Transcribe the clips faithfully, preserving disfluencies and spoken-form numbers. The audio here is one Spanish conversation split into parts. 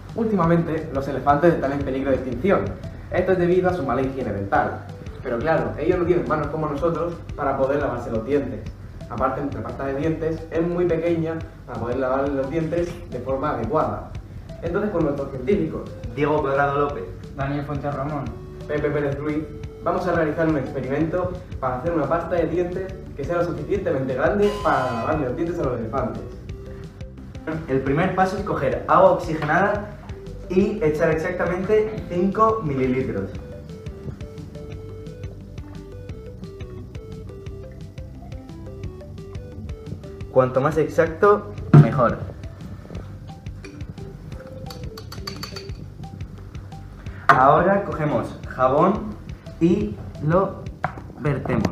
Últimamente, los elefantes están en peligro de extinción. Esto es debido a su mala higiene dental. Pero claro, ellos no tienen manos como nosotros para poder lavarse los dientes. Aparte, nuestra pasta de dientes es muy pequeña para poder lavar los dientes de forma adecuada. Entonces, con nuestros científicos, Diego Cuadrado López, Daniel Fuentes Ramón, Pepe Pérez Ruiz, vamos a realizar un experimento para hacer una pasta de dientes que sea lo suficientemente grande para lavar los dientes a los elefantes. el primer paso es coger agua oxigenada y echar exactamente cinco mililitros. Cuanto más exacto, mejor. Ahora cogemos jabón y lo vertemos.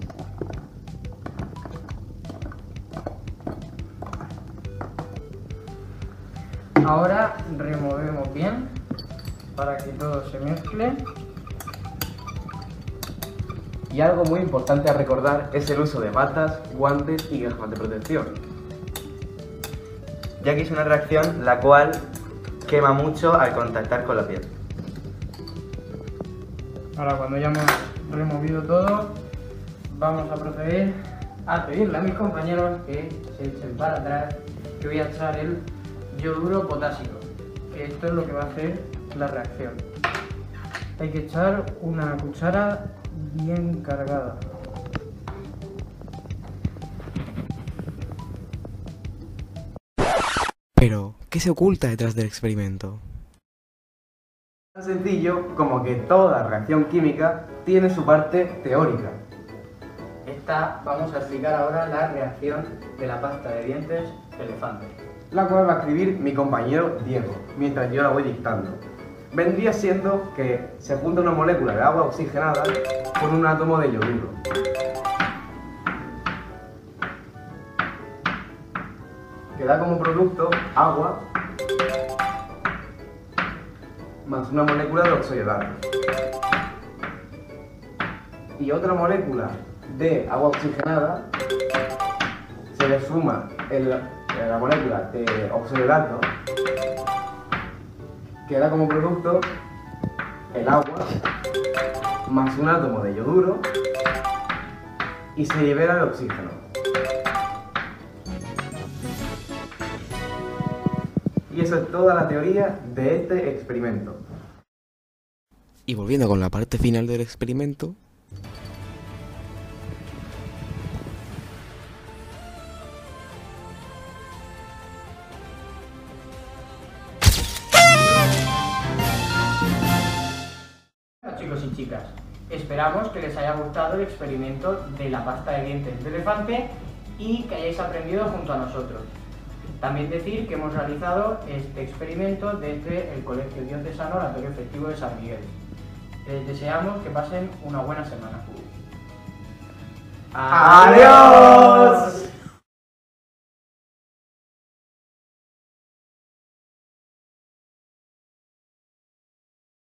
ahora removemos bien para que todo se mezcle. Y algo muy importante a recordar es el uso de batas, guantes y gafas de protección, Ya que es una reacción la cual quema mucho al contactar con la piel. Ahora, cuando ya hemos removido todo, vamos a proceder a pedirle a mis compañeros que se echen para atrás, que voy a echar el yoduro potásico, que esto es lo que va a hacer la reacción. Hay que echar una cuchara bien cargada. Pero, ¿qué se oculta detrás del experimento? tan sencillo como que toda reacción química tiene su parte teórica. Esta vamos a explicar ahora la reacción de la pasta de dientes elefante. La cual va a escribir mi compañero Diego, mientras yo la voy dictando. Vendría siendo que se junta una molécula de agua oxigenada con un átomo de yoduro. Que da como producto agua más una molécula de oxohidrato. Y otra molécula de agua oxigenada se le suma el, la molécula de oxohidrato, que da como producto el agua más un átomo de yoduro y se libera el oxígeno. Y eso es toda la teoría de este experimento. Y volviendo con la parte final del experimento, Bueno, chicos y chicas, esperamos que les haya gustado el experimento de la pasta de dientes de elefante y que hayáis aprendido junto a nosotros. También decir que hemos realizado este experimento desde el Colegio Diocesano Oratorio Festivo de San Miguel. Les deseamos que pasen una buena semana. ¡Adiós!